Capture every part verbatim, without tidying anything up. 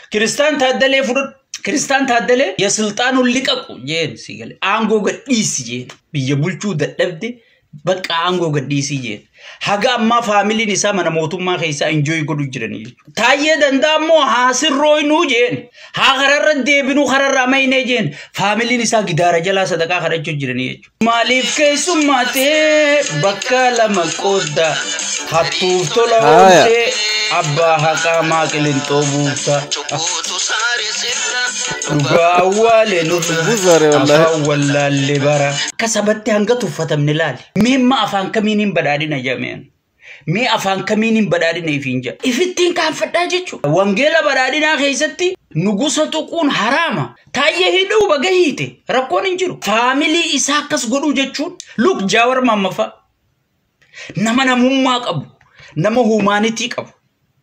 كريستان تادلي فرد كريستان تادلي يا سلطان اللي كأكو جين سيقال أنغو قديس جين بيجبلشو دلبدي بك أنغو قديس جين حاجة ما فاميلي نسا من موتو ما خيسا انجوي قدو جراني تاية دندامو حاصر روي نو جين ها خرر ديبنو خرر رامين جين فاميلي نسا قدار جلا صدقا خرجو جراني ماليف كيسو ماتي بكا لما قودا حطوف طلعونتي أبا حقا ما كلين توبوسا نباوالي نبوزاري والله والله اللي برا كسبتي هنگتو فتم نلالي مين ما أفان كمينين بدارينا جامعين مي أفان كمينين بدارينا يفينجا إفتين كان فتاجيشو وانجيلا بدارينا خيستي نغوصة تكون حراما تايه هدو بغيهيتي ركون انجرو فاميلي إساقس قدو جاتشون لوك جاور مامفا نما نموماك أبو نما هومانيتيك أبو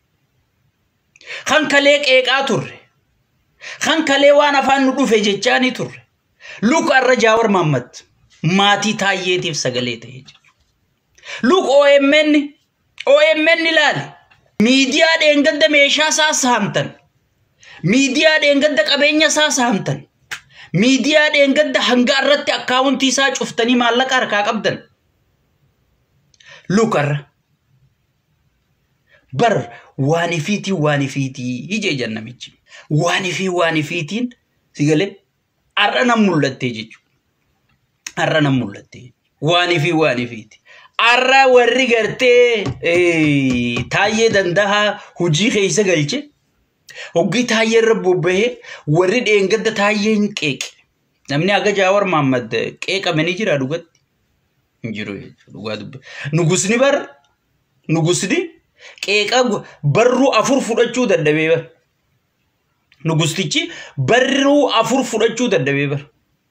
خان كاليك ايك آتور خان كالي وانا فان ندو فيجيجاني تور لوك الرجاور محمد ماتي تاييتي في سغليته لوك او امن او امن لال ميديا دنگد ميشا ساس همتن ميديا دنگد قبينيا ساس همتن ميديا دنگد هنگارت اكاونتي سا چفتني مالك اركا قبدن لوك ار بر واني فيتي واني فيتي يجي جنميجي واني في واني فيتين سيقلي أرنا مولتي جيجو أرنا مولتي واني في واني فيتي أرى ورّي غرتي تايي دندها هجي خيسا غلچه هجي تايي ربو به ورّي دينگد تايي كيك نمني آگا جاور محمد كيك امني جرا دوگت جرو دوگت نگوسني بر نگوسني كيكا برو أفور فرچو دندبه بر نگوستيچي برو أفور فرچو دندبه بر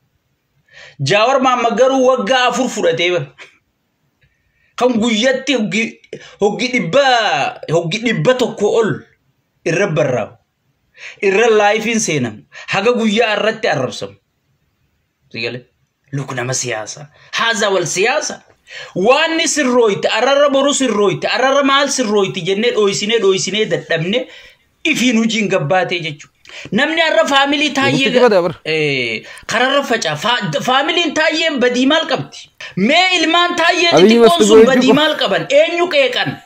جاور محمد غرو وگا أفور فرته بر كم غيّتي هوجي هوجي دبا هوجي دبا تقول الرب الرب الرب لايفين سينم حاجة غيّا الرت الرسم تقول لكنا ما سياسة هذا والسياسة واني سرويت أرر برو سرويت أرر مال سرويت جنة أويسينة أويسينة دتمنة إفينو جين قبّاتي جتشو نمني أرر فاميلي تايي إيه قرر فجأة فاميلي تايي بدي مال قبتي ما إلمان تايي تكون سون بدي مال قبن إنيو كيكان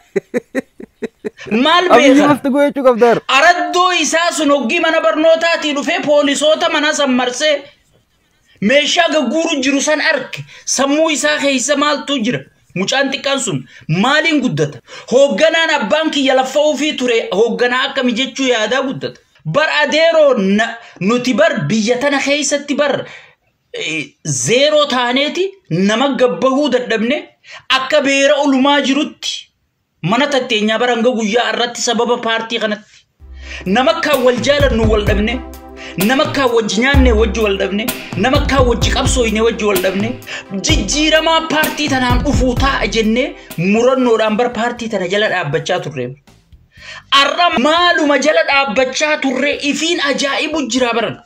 مال بيخر أردو إساس نوجي منا برنوتاتي رفع بوليسوتا منا سمرسه ميشا غورو جروسان أرك سمو إسا خيسا مال تجر مچانتي كانسون مالين قدت هوغانا نبانكي يلفاو في توري هوغانا أكا مجيچو يادا قدت بر أديرو نتبر بيتنا خيسا تبر زيرو تانيتي نمك قبهو دردبني أكا بيرا أولما جروتي مانا تتينيا برانغا قويا أراتي سبب بارتي غنت نمكا والجالر نو والدبني نمكا وجناني وجو والدبني نمكا وجيك أبسويني وجو والدبني جيجيرا ما بارتي تنام أفوتا أجني مرن نورامبر بارتي تنجلد أببچا ترين أرى مالو مجلد أببچا ترين إفين أجائب جرابرن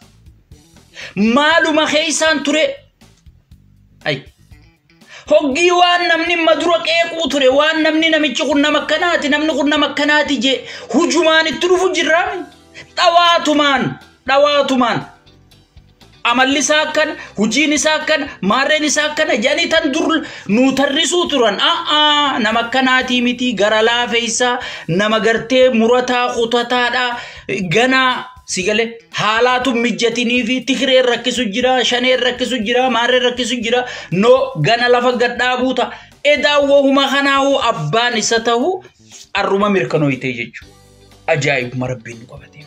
مالو مخيسان ترين أي هوجي وان نمني مدرك إيه كوتري وان نمني نمشي كنا مكاناتي نمني كنا مكاناتي جي هجومان التروف جرام تواتمان تواتمان عمل ساكن هجين ساكن مارين ساكن جاني تندر نوترسو تران آه آه نمكاناتي متي غرلا فيسا نمغرتي مرتا خطتا دا غنا سيغلي حالاتو مجتيني في تخري ركسو جرا شني ركسو جرا ماري ركسو جرا نو غنا لفا غدابوتا ادا وهما خناو ابان ستهو الروما ميركنو يتيجو اجايب مربين قبتي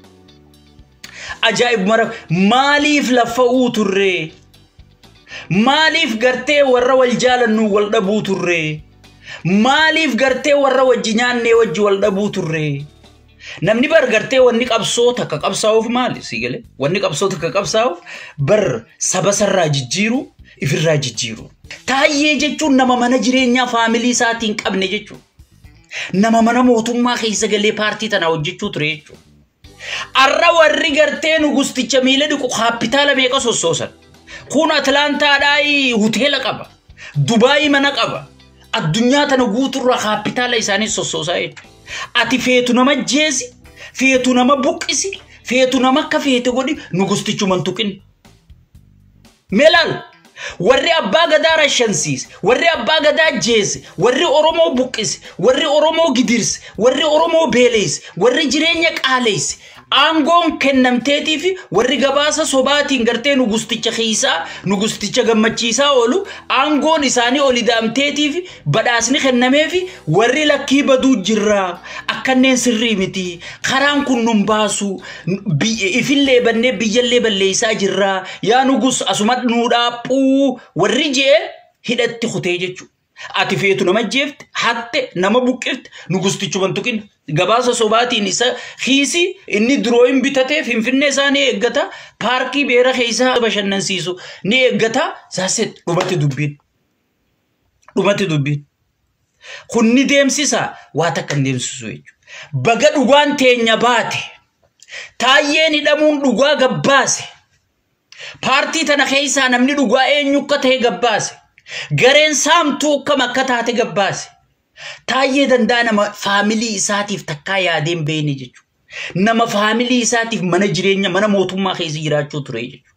اجايب مرب ماليف لفاو تري ماليف غرتي ورا والجال نو والدبو تري ماليف غرتي ورا وجنان ني وجه والدبو تري نمني بر غرتي وني قبسو تك قبساو في مالي سيغله وني قبسو تك قبساو بر سبسر ججيرو افر ججيرو تايي جچو نما من جيرينيا فاميلي ساتين قبني جچو نما من موتوما خيسغلي بارتي تناو جچو تريچو ارا وري غرتي نغستي چميله دكو كابيتال ميقا سوسوسن كون اتلانتا داي هوتيل قبا دبي من قبا الدنيا تنغوتو كابيتال اساني سوسوساي ati feetu nama jeesi feetu nama buqqisi feetu nama akka feete godhi nugustichu mantuqin melal warri abbaa gadaa rashansiis warri abbaa gadaa jees warri oromoo buqqisi warri oromoo gidirs warri oromoo beelees warri jireenya qaalees aangoon kennamteetii fi warri gabaasa sobaatiin gartee nugusticha xiisaa nugusticha gammachiisaa oolu aangoon isaanii oli daamteetii fi badhaasni kennamee fi warri lakkii baduu jirraa akkanneen sirrii miti karaan kun nun baasu ifillee bannee biyyallee balleessaa jirraa yaa nugus asuma nuu dhaaphuu warri jee hidhatti kutee jechuudha. Ati feetu nama jeefte hatte nama buqqifte nugustichu mantuqin gabaasa sobaatiin isa xiisi inni durooyin bitatee finfinnee isaanii eeggata paarkii beera keessa bashannansiisu ni eeggata saaset dhumatti dubbiin dhumatti dubbiin kunni deemsisa waa takka deemsisu jechuudha. Baga dhugaan teenya baate taayyeen hidhamuun dhugaa gabbaase paartii tana keessa namni dhugaa eenyu akka ta'e gabbaase gareen saamtuu akkam akka taate gabbaase taayyee danda'a nama faamilii isaatiif takkaa yaadeen beene jechuudha. Nama faamilii isaatiif mana jireenya mana mootummaa keessa jiraachuu ture jechuudha.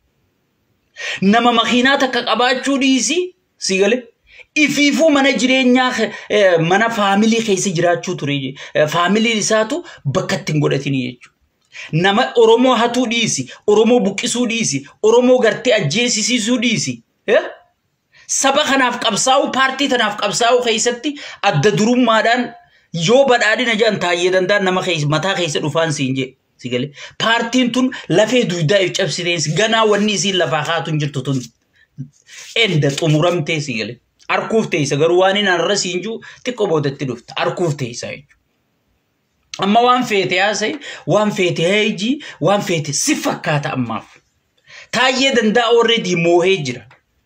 Nama makiinaa takka qabaachuu dhiisi si galee ifiifuu mana jireenyaa mana faamilii keessa jiraachuu ture faamilii isaatu bakka ittiin godhatini jechuudha. Nama oromoo hatuu dhiisi oromoo buqqisuu dhiisi oromoo gartee ajjeesisuu dhiisi saba kanaaf qabsaa'u paartii tanaaf qabsaa'u keessatti adda durummaadhaan yoo badhaadhina jaan taayyee danda'an nama keessa mataa keessa dhufaan siin jee si galee paartiin tun lafee duydaa if cabsiteensi ganaa wanni isiin lafaa haatu hin jirtu tun enda xumuramtee si galee arkuuf teessa garuu waan hin arra siin juu xiqqoo boodatti dhufta arkuuf teessa jechuudha. Amma waan feete haasa'e waan feete heejii waan feete si fakkaata ammaaf taayyee danda'a already moohee jira.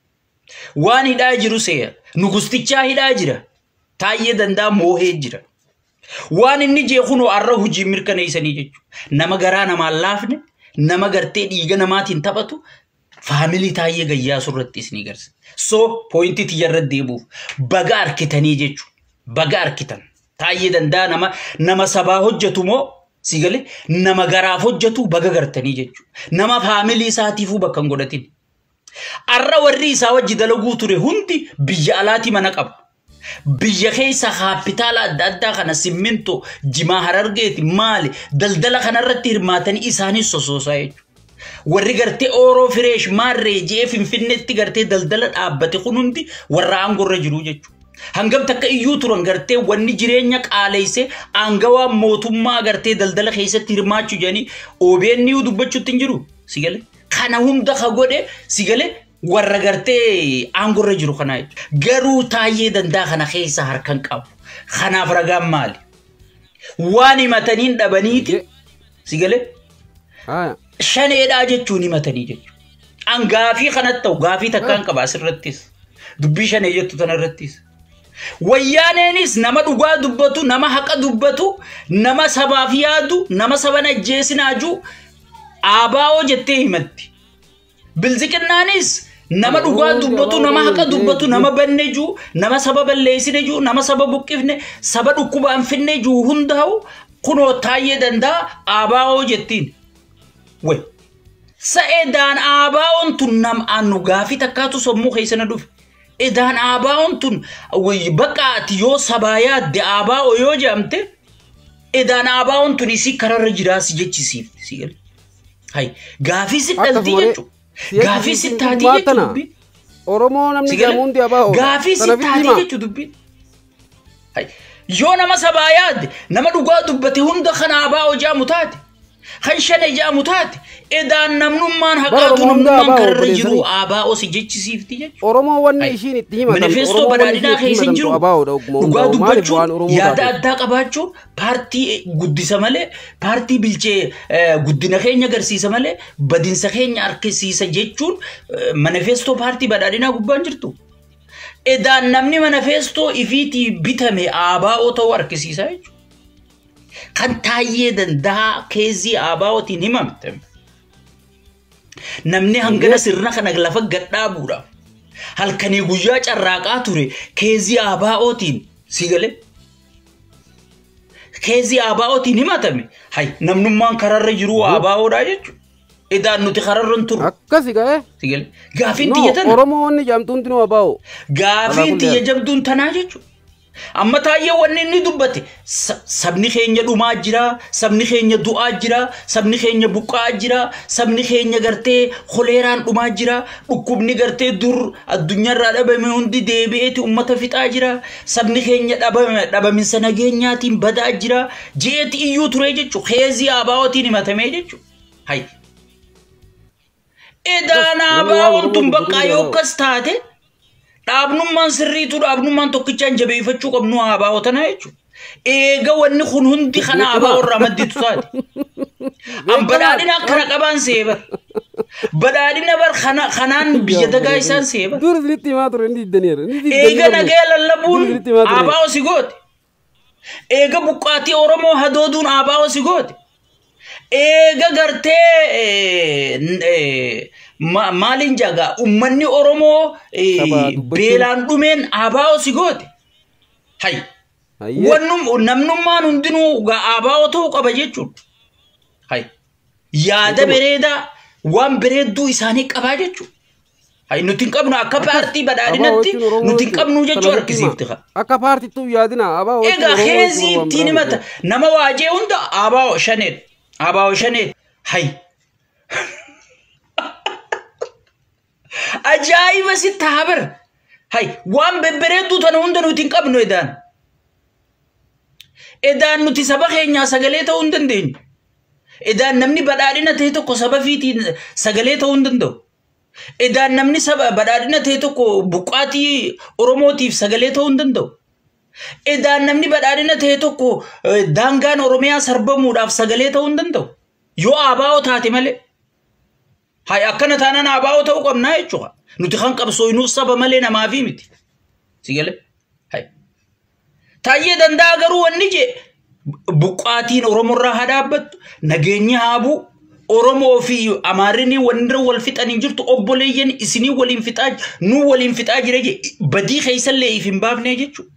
Waan hidhaa jiru se'a nugustichaa hidhaa jira taayyee danda'a moohee jira waan inni jeekunoo arra hujii mirkaneessanii jechuudha. Nama garaa namaan laafne nama gartee dhiiga namaatiin taphatu faamilii taayyee gayyaasu irratti isin garsi so pointii tiyyarra deebuuf baga arkitanii jechuudha. Baga arkitan taayyee danda'a nama nama sabaa hojjetu moo si galee nama garaaf hojjetu baga gartanii jechuudha. Nama faamilii isaatiifuu bakka hin godhatin. Arra warri isaa wajji dalaguu ture hundi biyya alaati mana qabu. Biyya keessa kaapitaala adda addaa kana simminto jimaa harargeeti maali daldala kanarratti hirmaatanii isaanis sosoosaa jechuudha. Warri gartee ooroo fireesh maarree jee finfinneetti gartee daldala dhaabbate kun hundi warra aangorra jiru jechuudha. Hangam takka iyyuu turan gartee wanni jireenya qaaleesse aangawaa mootummaa gartee daldala keessatti hirmaachuu jedhanii O B N dubbachuutti hin jiru si galee. Kana hunda ka godhe si galee warra gartee aangorra jiru kana garuu taayyee danda'a kana keessa harkan qabu. Kanaaf ragaan maali? Waan himataniin dhabaniiti si galee shaneedhaa jechuun himatanii jechuudha. An gaafii kanatti ta'u gaafii takkaan qaba asirrattis dubbii shanee jettu tanarrattis. Wayyaaneenis nama dhugaa dubbatu nama haqa dubbatu nama sabaaf yaadu nama saban ajjeesinaaju Aabaa jettee himatti. Bilziqinnaanis nama dhugaa dubbatu nama haqa dubbatu nama banneju nama saba balleessineju nama saba buqqifne saba dhukkubaan finneju hundaa'u kunoo taayyee danda'a aabaa jettiin. Way sa'eedaan aabaa tun nam annu gaafii takkaatu sammuu keessana dhufe. Edaan aabaa tun bakka ati yoo sabaa yaadde aabaa yoo jedhamte edaan aabaa tun isii kararra jiraasi jechisiifti si galee. Hai gaafii sittaaltii jechuudha. Gaafii sittaaltii jechuudha dubbiin. Oromoo namni gaamuundi abaa gaafii sittaaltii jechuudha dubbiin. Hai yoo nama sabaa yaadde nama dhugaa dubbate hunda kana abaa jaamu taate kan shane jaamu taate edaan namnummaan haqaatu namnummaan kararra jiru abaa osi jechisiifti jechuudha. Oromoo wanni ishiin itti himatan manifestoo badhaadhinaa keessa hin jiru dhugaa dubbachuun yaada addaa qabaachuun paartii guddisa malee paartii bilchee guddina keenya agarsiisa malee badinsa keenya harkisiisa jechuun manifestoo paartii badhaadhinaa gubbaan jirtu. Edaan namni manifestoo ifiitii bitame abaa ta'uu harkisiisa jechuudha. Kan taayyee danda'a keezii aabaawotiin himamte. Namni hangana sirna kana lafa gadhaabuudhaaf halkanii guyyaa carraaqaa ture keezii aabaawotiin si galee keezi abaa'ootiin himatame hay namnummaan kararra jiru abaa'oodha jechuudha. Idaan nuti kararroon turu. Akkasi ga'e. Sigale gaafiin xiyya tana. Oromoonni jamtuun tinuu abaa'oo. Gaafiin xiyya jabduun tanaa jechuudha. Amma taayyee wanni inni dubbate sabni keenya dhumaa jira, sabni keenya du'aa jira, sabni keenya buqqaa jira, sabni keenya gartee koleeraan dhumaa jira, dhukkubni gartee dur addunyaarraa dhabame hundi deebi'eeti ummata fixaa jira, sabni keenya dhabame dhabaminsa nageenyaatiin badaa jira, jeeti iyyuu ture jechuudha. Keezii abaa'ootiin himatamee jechuudha. Hay. Edaan abaa'oon tun bakka yoo akkas taate dhaabnummaan sirriitu dhaabnummaan tokkichaan jabeeffachuu qabnu abaa'oo tana jechuudha. Eega wanni kun hundi kana abaa'oo irraa madditu taate. An badhaadhina akkana qabaan seebar. Badhaadhina bar kanaan biyya dagaa isaan seebar. Dur isinitti himaa ture inni diddaniira. Eega nagaya lallabuun abaa'oo si goote. Eega buqqaatii Oromoo hadooduun abaa'oo si goote. Eega gartee maalin jaga ummanni Oromoo beelaan dhumeen abaa'oo si goote. Hay. Wannum namnummaan hundinuu abaa'oo ta'uu qaba jechuudha. Hay. Yaada bareedaa waan bareedduu isaanii qabaa jechuudha. Hay nuti hin qabnu akka paartii badhaadhinatti nuti hin qabnu jechuu harkisiifti. Akka paartiitu yaadina abaa'oo. Egaa keezii ittiin himata nama waajee hunda abaa'oo shaneedha. Abaa'oo shaneedha. Hay. Ajaa'iba sitti habar. Hay waan bebbereedduu tana hunda nuti hin qabnu edaan. Edaan nuti saba keenyaa sagalee ta'uu hin dandeenyu. Edaan namni badhaadhina ta'e tokko saba fiitiin sagalee ta'uu hin danda'u. Edaan namni saba badhaadhina ta'e tokko buqqaatii Oromootiif sagalee ta'uu hin danda'u. Edaan namni badhaadhina ta'e tokko daangaan Oromiyaa sarbamuudhaaf sagalee ta'uu hin danda'u. Yoo abaa'oo taate malee. Hay akkana taanaan abaa'oo ta'uu qabnaa jechuudha. Nuti kan qabsooynuuf saba malee namaafi miti. Sigale? Hay. Taayyee danda'a garuu wanni jee buqqaatiin Oromoorraa haa dhaabbattu, nageenyi haa bu'u, Oromoo fi Amaarinii wanirra wal fixanii jirtu obboleeyyan isinii waliin fixaa nu waliin fixaa jira jee badii keessallee if hin baafnee jechuudha.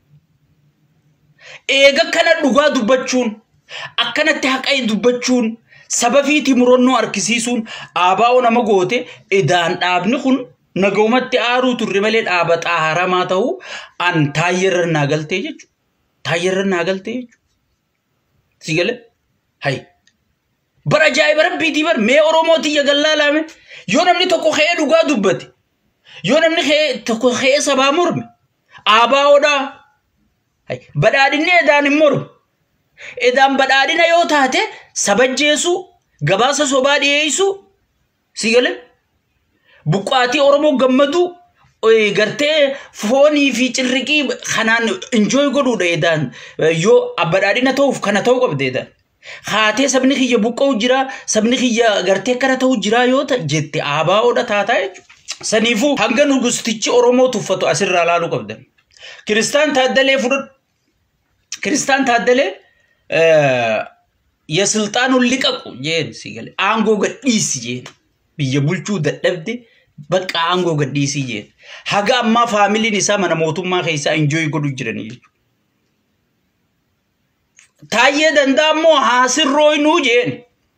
Eega kana dhugaa dubbachuun akkanatti haqaa dubbachuun sabafiiti murannoo harkisiisuun abaa'oo nama goote edaan dhaabni kun nagumatti aaruu turre malee dhaaba xaaramaa ta'uu an taayyerra naa galtee jechuudha. Taayyerra naa galtee jechuudha. Sigale? Hay. Bara ajaa'iba rabbiitii bar mee Oromootii yagallaa laame yoo namni tokko ka'ee dhugaa dubbate yoo namni tokko ka'ee sabaa morme abaa'oodhaa. Hay. Badhaadhinni edaan hin morme. Edaan badhaadhina yoo taate sabajjeessu gabaasa sobaa dhiyeessu sigale buqqaatii Oromoo gammadu gartee foonii fi cirriqii kanaan enjoy godhuudha edaan yoo badhaadhina ta'uuf kana ta'uu qabde edaan. Haatee sabni kiyya buqqa'u jira sabni kiyya gartee kana ta'u jira yoo ta'e jette abaa'oodha taataa jechuudha. Saniifuu hanga nugustichi Oromoo tuffatu asirraa laaluu qabdan. Kiristaan Taaddalee fudhadhu. Kiristaan Taaddalee የስልጣኑን ሊቀቁ ጄን ሲገለ አንጎ ገዲስ ጄን ቢየቡልቹ ደደብደ በቃ አንጎ ገዲስ ጄን ሀጋማ ፋሚሊን ኢሳ መነ ሞቱማ ከይሳ ኢንጆይ ጎዱ ጅረን ይዩ ታየ ደንዳሞ ሐስሮይኑ ጄን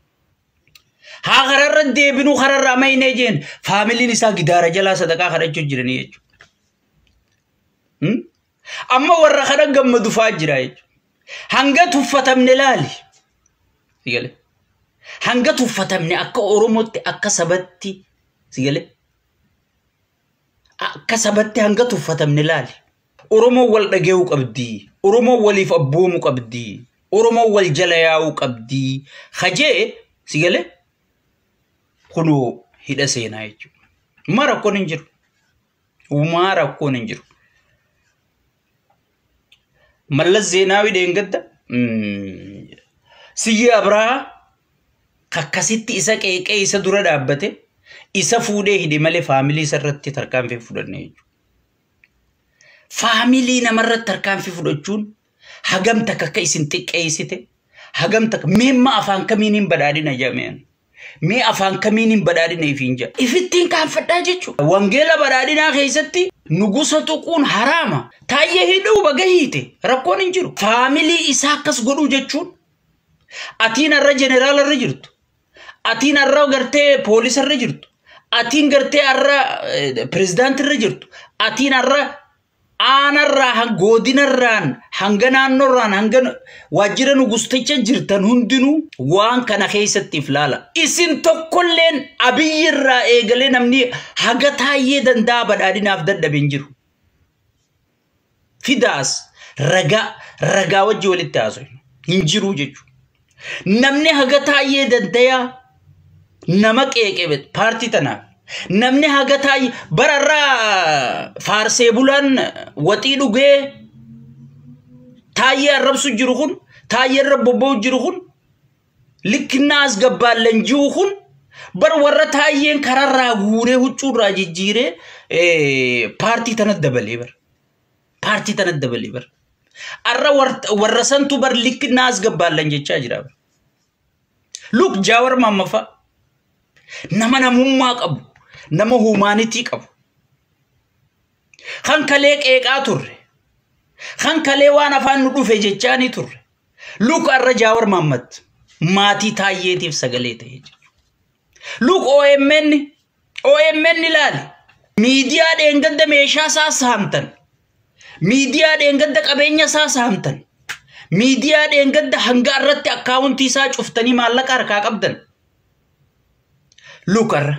ሀገረረ ደብኑ ኸረራ ማይኔ ጄን ፋሚሊን ኢሳ ጊዳረ ጀላ ሰደቃ ኸረቹ ጅረን ይዩ hm amma warra kada gammadu faajira jechu hanga tuffatamne laali sigale hanga tuffatamne akka Oromootti akka sabatti sigale akka sabatti hanga tuffatamne laali Oromoo wal dhageewu qabdi Oromoo waliif abboomu qabdi Oromoo wal jala yaa'u qabdi khajee sigale kunu hidha seenaa jechu mara kon injiru umara kon injiru Mallas Zeenaawi deengadda Siyyi Abraa kakkasitti isa qeeqee isa dura dhaabbate isa fuudhee hidhe malee faamilii isarratti tarkaanfii fudhanne jechuudha. Faamilii namarratti tarkaanfii fudhachuun hagam takka akka isin xiqqeessite hagam takka meemma afaan kamiiniin badhaadhina jameen مي أفان كمين بدادين يفينجا إفتين كان فتاجتشو وانجيلا بدادين آخيستي نقصة تكون حرامة تايه هدو بغيتي ركون انجرو فاميلي إساقس قدو جتشون أتين الرا جنرال الرجرتو أتين الرا غرتي بوليس الرجرتو أتين غرتي الرا بريزيدنت الرجرتو أتين الرا أنا الرا غودين الران هنغنا الران هنغن واجرا نغستيچا جرتن هندنو وان كان خيستي فلالا اسن توكلن ابي الرا ايغلي نمني حغتا يدن دابد ادين افدد دبنجرو فداس رغا رغا وجول تاسو انجرو جچو نمني حغتا يدن ديا نمك ايكبت بارتي تنا نمني هاغتاي بررا فارسي بولان وطي دوغي تاي ربسو جروخون تاي رببو جروخون لك الناس قبال لنجوخون بر ورا تايين كررا غوري وچو راجي جيري بارتي تندبلي بر بارتي تندبلي بر ارا ورسنتو بر لك الناس قبال لنجچا جرا لوك جاور مامفا نمنا مما قبو نما humanity qabu kan kale qeeqa turre kan kale waan afaan nu dhufe jechaani turre luk arra Jaawar Mohammed maati taayeetiif sagalee ta'e luk O M N O M N ilaali miidiyaa dheengadda meeshaa isaa saamtan miidiyaa dheengadda qabeenya isaa saamtan miidiyaa dheengadda hanga irratti akkaawuntii isaa cuftanii maallaqa harkaa qabdan luk arra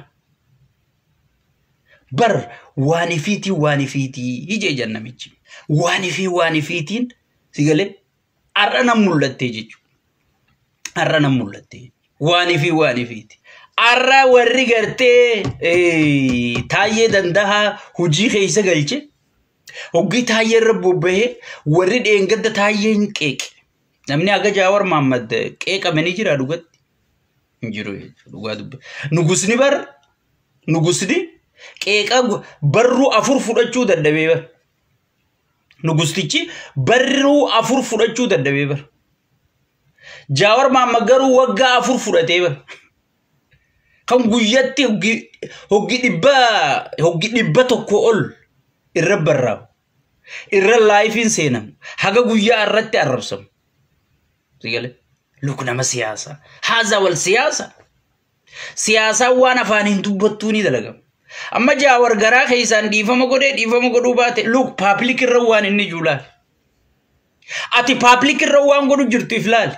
بر واني فيتي واني فيتي يجي جنة ميجي واني في واني فيتين سيقولي أرنا مولتي جيجو أرنا مولتي واني في واني فيتي أرى ورقرتي تايي دندها هجي خيسا قلتي هجي تايي ربو به ورد انقد تايي كيك نمني أغا جاور محمد كيك أمني جرا دوغت نجرو دوغت نغسني بر نغسني كيكا برو أفور فرجو دندبيبر نغستيچي برو أفور فرجو دندبيبر جاور ما مغرو وغا أفور فرتيبر كم غيتي هوغي هوغي دبا هوغي دبا توكول الربراو الر لايفين سينم حاجه غيا ارت اربسم سيغله لوكنا ما سياسه هذا والسياسه سياسه وانا فانين دبتوني دلغم أما جاور غرا خيسان ديفما غودي ديفما غودو بات لوك بابليك روان اني جولال اتي بابليك روان غودو جرتي فلال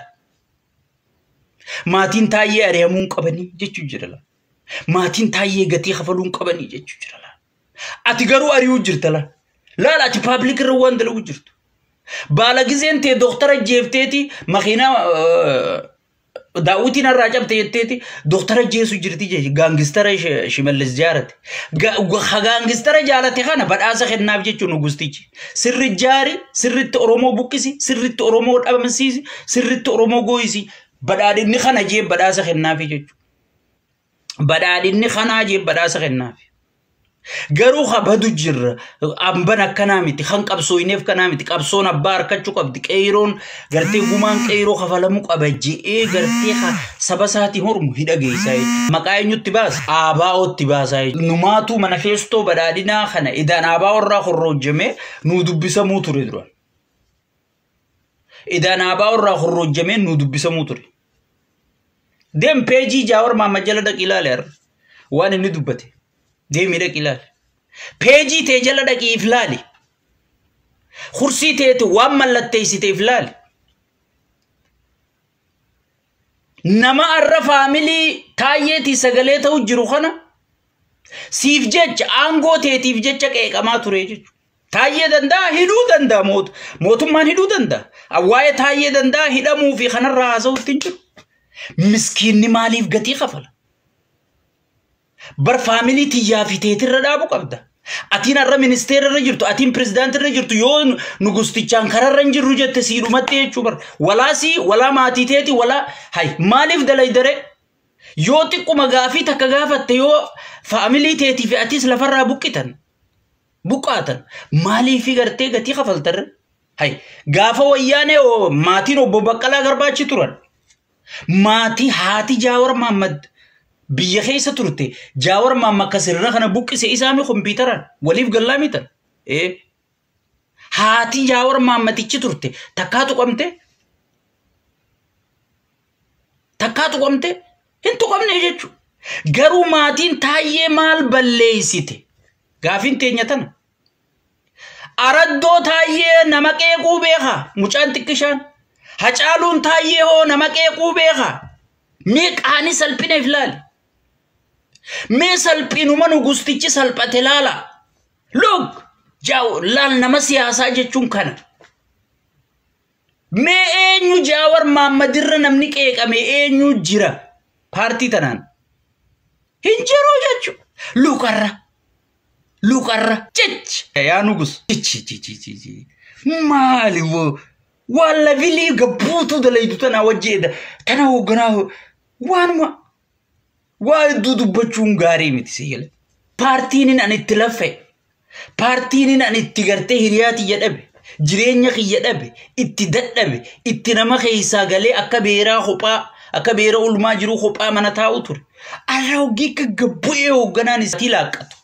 ماتين تايي اريمون قبني جچو جرلا ماتين تايي غتي خفلون قبني جچو جرلا اتي غرو اريو جرتلا لا لا اتي بابليك روان دلو جرتو بالا غزين تي دكتور جيفتيتي مخينا داوتين الراجب تيتي دكتور جيسو جرتي جي غانغستر شمال الزيارة غانغستر جالتي خانا بدأسا خدنا بجيشو نغستيجي سر الجاري سر التأرومو بوكسي سر التأرومو أبمسيسي سر التأرومو غويسي بدأدين نخانا جيب بدأسا خدنا بجيشو بدأدين نخانا جيب بدأسا خدنا بجيشو غرو خبادو جر أمبنا كنامتي خان قبسو ينف كنامتي قبسونا بار كچو قبدي كيرون غرتي غمان كيرو خفلمو قبجي اي غرتي خ سبساتي هرم هيدا گيساي مقاي نتباس آباو تباساي نماتو منافيستو بدادينا خنا اذا آباو را خروجمه نو دبسا موتوري درون اذا آباو را خروجمه نو دبسا موتوري دم بيجي جاور ما مجله دقيلالر وان ني دبتي دي ميرك إلال بيجي تجلا دقي إفلالي خرسي تيتو وامل تيسي تفلالي نما أرى فاميلي تايتي سغليتا وجروخنا سيف جج آنغو تيتي في جج كيك أما تريجج تايي دندا هدو دندا موت موتم مان هدو دندا أواي تايي دندا هدامو في خنا الرازو تنجر مسكين نمالي في قتي خفل بر فاميلي تيافي تيتر ردابو قبدا أتين الرا منستير الرجرتو أتين بريزيدنت الرجرتو يون نغستي چانكر الرنجر رجت تسيرو متى چوبر ولا سي ولا ماتي تيتي ولا هاي مالف دلاي دري يوتي كو مغافي تكغافت يو فاميلي تيتي في أتيس لفر بوكيتن بوكاتن مالي في غرتي غتي خفلتر هاي غافا ويانه او ماتي نو ببقلا غرباچي تورن ماتي هاتي جاور محمد biyya keessa turte jaawar mamma kasirra kana buqqise isaami kompiitaran waliif gallaa mitan ee haati jaawar mammatichi turte takkaatu qabte takkaatu qabte hintu qabne jechu garuu maatiin taayyee maal balleessite gaafin teenya tana araddoo taayyee nama qeequu beeka mucaan xiqqishaan hacaaluun taayyee hoo nama qeequu beeka mee qaani salphine ilaali mee salphinuma nugustichi salphate laala look jaaw laal nama siyaasaa jechuun kana mee eenyu jaawar maammadirra namni qeeqame eenyu jira paartii tanaan hin jiru jechu luukarra luukarra chich yaa nugus chich maali wo walla vili gabuutu dalaydu tana wajjeeda tana hoogganaa waanuma waa dudubachuun gaarii miti sigale paartiin an itti laffe paartiin an itti gartee hiriyaati jedhabe jireenya kiyya dhabe itti dadhabe itti nama keessa galee akka beeraa kophaa akka beera ulmaa jiru kophaa mana taa'u ture arraa hogii ka gabbu'ee hoogganaan isatti laaqatu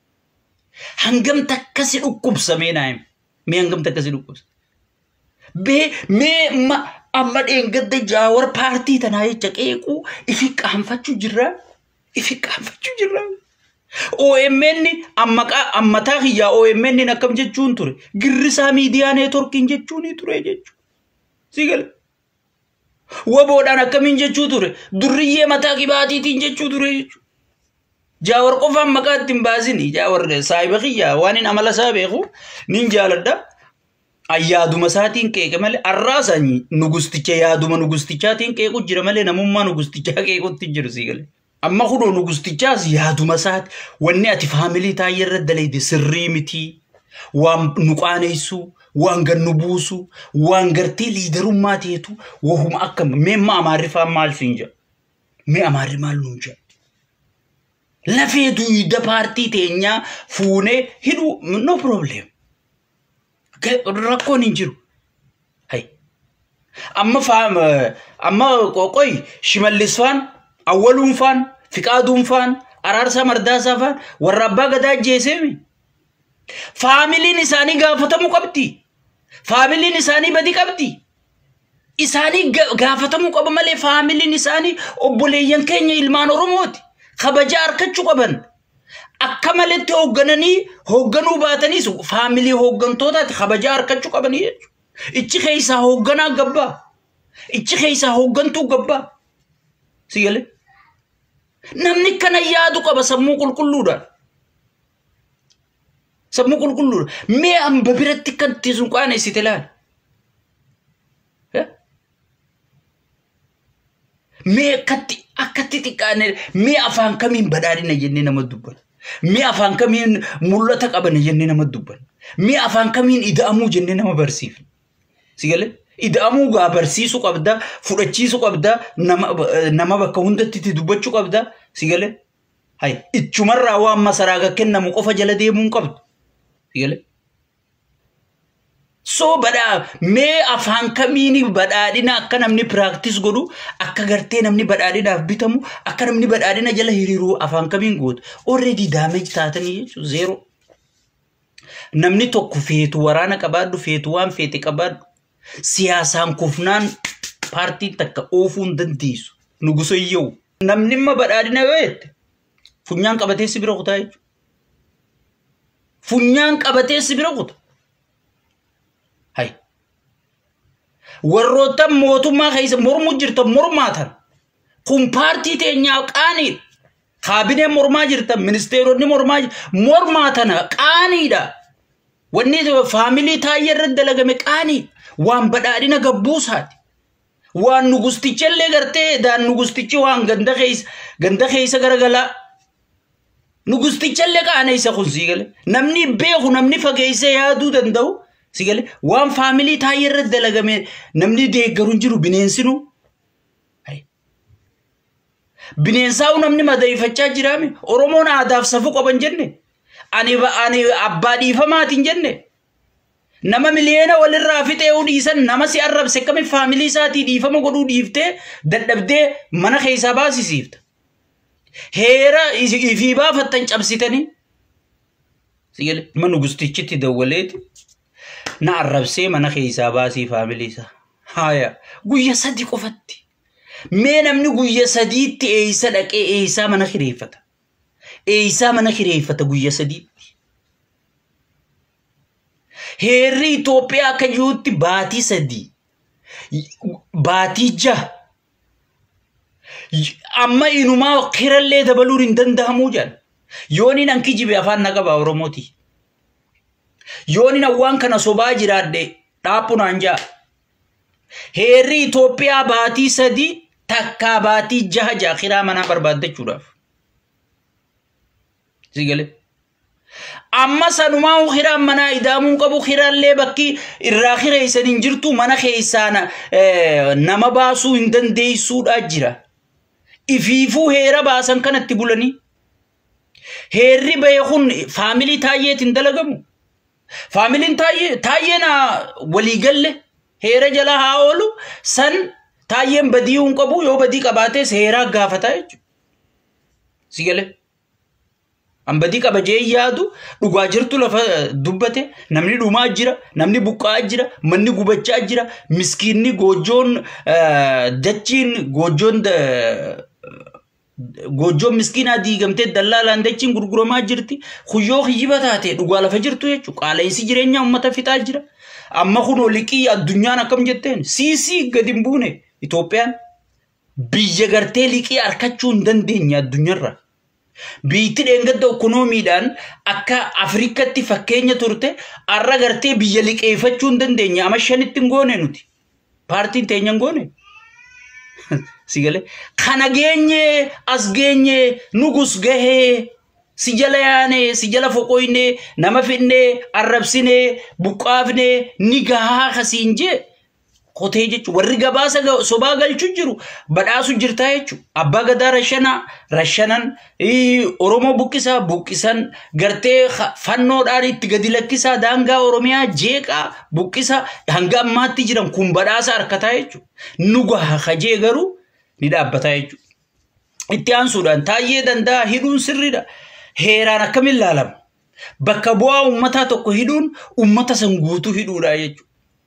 hangam takkasi dhukkubsamee naayim mee hangam takkasi dhukkubsa bee mee ma amma dheengadda jaawar paartii tanaa jecha qeequu ifi qaanfachuu jirra ifi qaanfachuu jirra O M N ammaqa ammataa kiyyaa O M N akkam jechuun ture girrisaa miidiyaa neetworkiin jechuun ture jechu sigal waboodhaan akkamiin jechuu ture durriyyee mataa kibaatiitiin jechuu ture jechu jaawar qofaan maqaa ittiin baasini jaawar saahiba kiyyaa waan hin amala isaa beeku nin jaaladha ayyaaduma isaatiin qeeqe malee arraasanii nugusticha yaaduma nugustichaatiin qeequ jira malee namummaa nugustichaa qeequtti jiru sigal amma kuno nugustichaas yaaduma isaati wanni ati faamilii taayyerra dalayde sirrii miti waan nuqaaneessu waan gannu buusu waan gartee liidarummaa teetu wahuma akkam mee ma amaarrifaa maal sinja mee amaarri maal nunja lafee duwida paartii teenyaa fuunee hidhu no problem rakkoon hin jiru hay amma faam amma qoqoy shimallisfaan awwaluun faan fiqaaduun faan araarsa mardaasaa faan warra abbaa gadaa jeesemi faamiliin isaanii gaafatamu qabdi faamiliin isaanii badi qabdi isaanii gaafatamu qaba malee faamiliin isaanii obboleeyyan keenya ilmaan oromooti kabajaa arkachuu qaban akka maletti hooggananii hoogganuu baataniis faamilii hooggantootaati kabajaa arkachuu qabanii jechuudha ichi keessaa hoogganaa gabbaa ichi keessaa hooggantuu gabbaa sigale namni kana yaadu qaba sammuu qulqulluudhaan sammuu qulqulluudhaan mee amba biratti kan tisun qaaneessite laal mee akkatti akkatti xiqqaane mee afaan kamiin badhaadhina jennee nama dubban mee afaan kamiin mul'ata qabana jennee nama dubban mee afaan kamiin ida'amuu jennee nama barsiifna sigale ida'amuu gaa barsiisuu qabda fudhachiisuu qabda nama nama bakka hundatti itti dubbachuu qabda sigale hay ichumarraa waan masaraaga kennamu qofa jala deemuu qabdu sigale so bada mee afaan kamiin badhaadhina akka namni practice godhu akka gartee namni badhaadhinaaf bitamu akka namni badhaadhina jala hiriiruu afaan kamiin gootu already damage taatanii jechuudha zero namni tokko feetu waraana qabaadhu feetu waan feete qabaadhu siyasaan kufnaan paartii takka oofuun dandeessu nugusoyyoo namni ma badhaadhina weette funyaan qabatee sibira kutaa jechuudha funyaan qabatee sibira kutaa hay warroota mootummaa keessa mormuu jirta mormaatan kun paartii teenyaa qaanii kaabinee mormaa jirta ministeeronni mormaa mormaatan qaaniidha wanni faamilii taayyerra dalagame qaanii waan badhaadhina gabbuusaati waan nugustichillee gartee daan nugustichi waan ganda keessa ganda keessa garagala nugustichillee qaanaysa kun sigale namni beeku namni fageessee yaaduu danda'u sigale waan faamilii taayyerra dalagame namni deeggaruun jiru bineensinu hay bineensaa namni madaifachaa jiraame oromoon aadaaf safuu qaban jenne ani ani abbaa dhiifamaatiin jenne nama miliyeena walirraa fixee dhiisan nama si arrabse kami faamilii isaatii dhiifama godhuu dhiiftee dadhabdee mana keessaa baasisiifta heera ifii baafattan cabsitanii sigale manu gustichitti dawwaleeti na arrabsee mana keessaa baasii faamiliisa haya guyya sadi qofatti mee namni guyya sadiitti eeysa dhaqee eeysaa mana kireeffata eeysaa mana kireeffata guyya sadiitti heerri Itoophiyaa akka jirutti baatii sadii baatii jaha amma inumaa kirallee dabaluun hin danda'amuu jaan yooni nan kijibe afaan naqaba Oromooti yooni nan waan kana sobaa jiraadhe dhaaphuun anjaa heerri Itoophiyaa baatii sadii takkaa baatii jaha jaha kiraa manaa barbaaddachuudhaaf sigale amma sanumaa khiraan manaa idaamuun qabu khiraallee bakki irraa khireessan hin jirtu mana keessaana nama baasuu hin dandeessuudha jira ifiifuu heera baasan kanatti bulanii heerri beekun faamilii taayyeetiin dalagamu faamiliin taayyee taayyeena walii galle heera jala haa oolu san taayyeen badii hin qabu yoo badii qabaates heeraa gaafataa jechuudha sigale ambadii qabajee yaadu dhugaa jirtu lafa dubbate namni dhumaa jira namni buqqaa jira manni gubachaa jira miskiinni goojoon dachiin goojoon goojoon miskiinaa diigamtee dallaalaan dachiin gurguramaa jirti kuyyoo hiyyiba taate dhugaa lafa jirtu jechuudha qaala'insi jireenyaa uummata fixaa jira amma kunoo liqii addunyaan akkam jetteen siisii gadi hin buune Itoophiyaan biyya gartee liqii harkachuu hin dandeenye addunyaarra biitti dhengadda ekonomiidhaan akka Afrikatti fakkeenya turte arra gartee biyya liqeeffachuu hin dandeenye ama shanitti hin goone nuti paartiin teenya hin goone sigale kana geenye as geenye nugus gahee si jala yaane si jala foqoyne nama finne arrabsine buqqaafne ni gahaa kasiin jee qotee jechuun warri gabaasa sobaa galchuu jiru badhaasu jirtaa jechuun abbaa gadaa rashana rashanan Oromoo buqqisaa buqqisan gartee fannoodhaan itti gadi lakkisaa daangaa Oromiyaa jeeqaa buqqisaa hanga ammaatti jiran kun badhaasa harkataa jechuun nu gahaa kajee garuu ni dhaabbataa jechuun itti aansuudhaan taayyee danda'a hidhuun sirriidha heeraan akkamiin ilaalama bakka bu'aa uummataa tokko hidhuun uummata san guutuu hidhuudha jechuudha.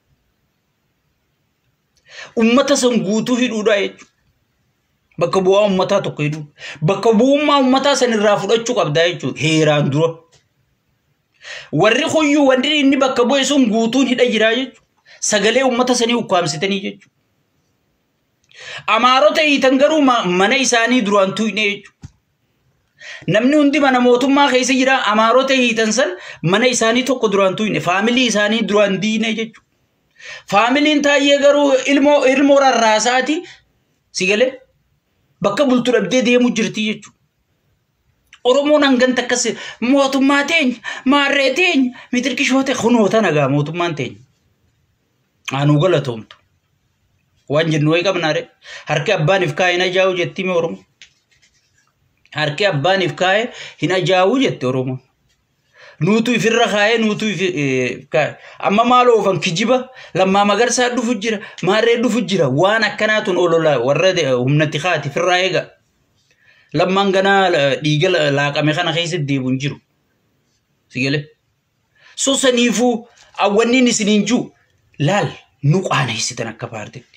ummata san guutuu hidhuudha jechuudha bakka bu'aa ummataa tokko hidhu bakka bu'ummaa ummataa san irraa fudhachuu qabda jechuudha heeraan dura warri khuyyuu wanti inni bakka bu'e sun guutuun hidha jira jechuudha sagalee ummata sanii ukkaamsitanii jechuudha amaarota hiitan garuu mana isaanii duraan tuyne jechuudha namni hundi mana mootummaa keessa jira amaarota hiitan san mana isaanii tokko duraan tuyne faamilii isaanii duraan diine jechuudha faamiliin taayyee garuu ilmoo ilmoo rarraasaati sigale bakka bultu dhabdee deemu jirti jechuudha Oromoon hangan takkas mootummaa teenya maarree teenya mitirkishoote kunoota nagaa mootummaan teenya anuu galatoomtu waan jennu way qabnaare harki abbaaniif kaa'e hin ajaa'u jetti mee Oromoo harki abbaaniif kaa'e hin ajaa'u jetti Oromoo nuutu ifirra kaa'e nuutu kaa'e amma maaloo ofan kijiba lammaa magarsaa dhufu jira maarree dhufu jira waan akkanaatuun olola warra humnatti kaati firraa eega lammaan ganaa dhiiga laaqame kana keessatti deebuun jiru sigale so saniifuu awwanniin isiniin jiru laal nu qaana hisitan akka paarte